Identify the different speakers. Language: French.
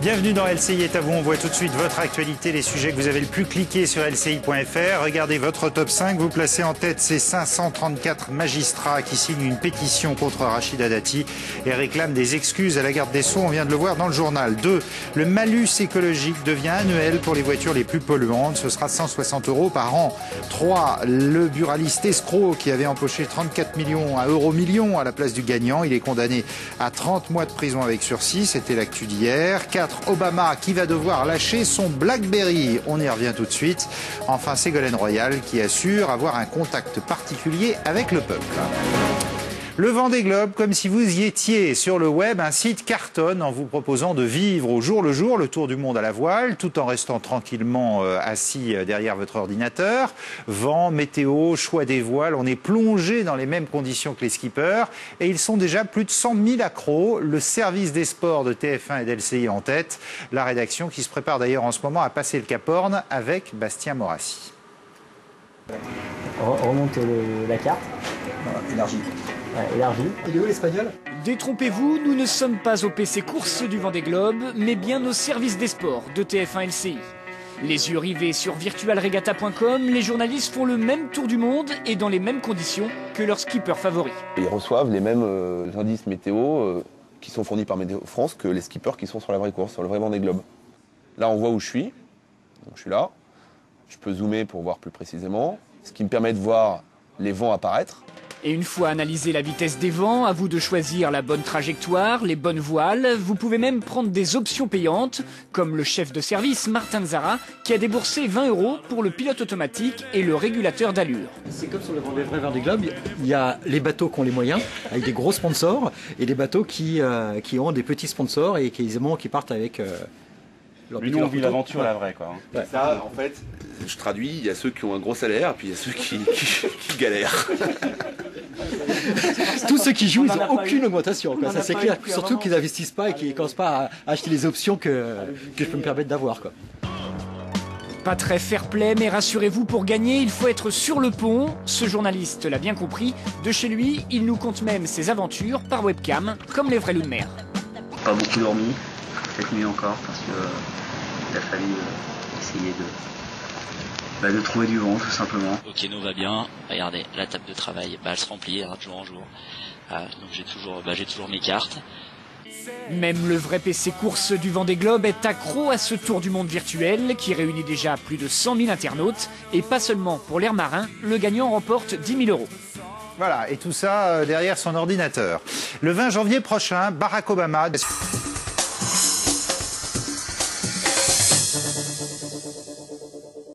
Speaker 1: Bienvenue dans LCI est à vous. On voit tout de suite votre actualité, les sujets que vous avez le plus cliqués sur LCI.fr. Regardez votre top 5. Vous placez en tête ces 534 magistrats qui signent une pétition contre Rachida Dati et réclament des excuses à la garde des Sceaux. On vient de le voir dans le journal. 2. Le malus écologique devient annuel pour les voitures les plus polluantes. Ce sera 160 € par an. 3. Le buraliste escroc qui avait empoché 34 millions à euro-millions à la place du gagnant. Il est condamné à 30 mois de prison avec sursis. C'était l'actu d'hier. 4. Obama qui va devoir lâcher son BlackBerry. On y revient tout de suite. Enfin, Ségolène Royal qui assure avoir un contact particulier avec le peuple. Le Vendée Globe, comme si vous y étiez sur le web, un site cartonne en vous proposant de vivre au jour le jour le tour du monde à la voile, tout en restant tranquillement assis derrière votre ordinateur. Vent, météo, choix des voiles, on est plongé dans les mêmes conditions que les skippers et ils sont déjà plus de 100 000 accros. Le service des sports de TF1 et d'LCI en tête. La rédaction qui se prépare d'ailleurs en ce moment à passer le Cap Horn avec Bastien Morassi.
Speaker 2: Remonte la carte.
Speaker 3: Élargie.
Speaker 2: Ouais, élargie.
Speaker 3: Il est où l'espagnol?
Speaker 4: Détrompez-vous, nous ne sommes pas au PC course du Vendée Globe, mais bien au service des sports de TF1 LCI. Les yeux rivés sur virtualregatta.com, les journalistes font le même tour du monde et dans les mêmes conditions que leurs skippers favoris.
Speaker 5: Ils reçoivent les mêmes indices météo qui sont fournis par Météo France que les skippers qui sont sur la vraie course, sur le vrai Vendée Globe. Là, on voit où je suis. Donc, je suis là. Je peux zoomer pour voir plus précisément, ce qui me permet de voir les vents apparaître.
Speaker 4: Et une fois analysé la vitesse des vents, à vous de choisir la bonne trajectoire, les bonnes voiles. Vous pouvez même prendre des options payantes, comme le chef de service Martin Zara, qui a déboursé 20 € pour le pilote automatique et le régulateur d'allure.
Speaker 3: C'est comme sur le vrai Vendée Globe, il y a les bateaux qui ont les moyens, avec des gros sponsors, et des bateaux qui ont des petits sponsors et qui partent avec...
Speaker 6: Nous, on vit l'aventure, la vraie, quoi.
Speaker 5: Ouais. Ça, en fait, je traduis, il y a ceux qui ont un gros salaire, et puis il y a ceux qui galèrent.
Speaker 3: Tous ceux qui jouent, ils n'ont aucune augmentation, quoi. Ça c'est clair. Surtout qu'ils n'investissent pas et qu'ils ne commencent pas à acheter les options que je peux me permettre d'avoir, quoi.
Speaker 4: Pas très fair-play, mais rassurez-vous, pour gagner, il faut être sur le pont. Ce journaliste l'a bien compris. De chez lui, il nous conte même ses aventures par webcam, comme les vrais loups de mer.
Speaker 7: Pas beaucoup dormi, cette nuit encore, parce qu'il a fallu essayer de trouver du vent, tout simplement.
Speaker 8: Le kéno va bien, regardez, la table de travail, elle se remplit de jour en jour. Donc j'ai toujours mes cartes.
Speaker 4: Même le vrai PC course du Vendée Globe est accro à ce tour du monde virtuel qui réunit déjà plus de 100 000 internautes. Et pas seulement pour l'air marin, le gagnant remporte 10 000 €.
Speaker 1: Voilà, et tout ça derrière son ordinateur. Le 20 janvier prochain, Barack Obama...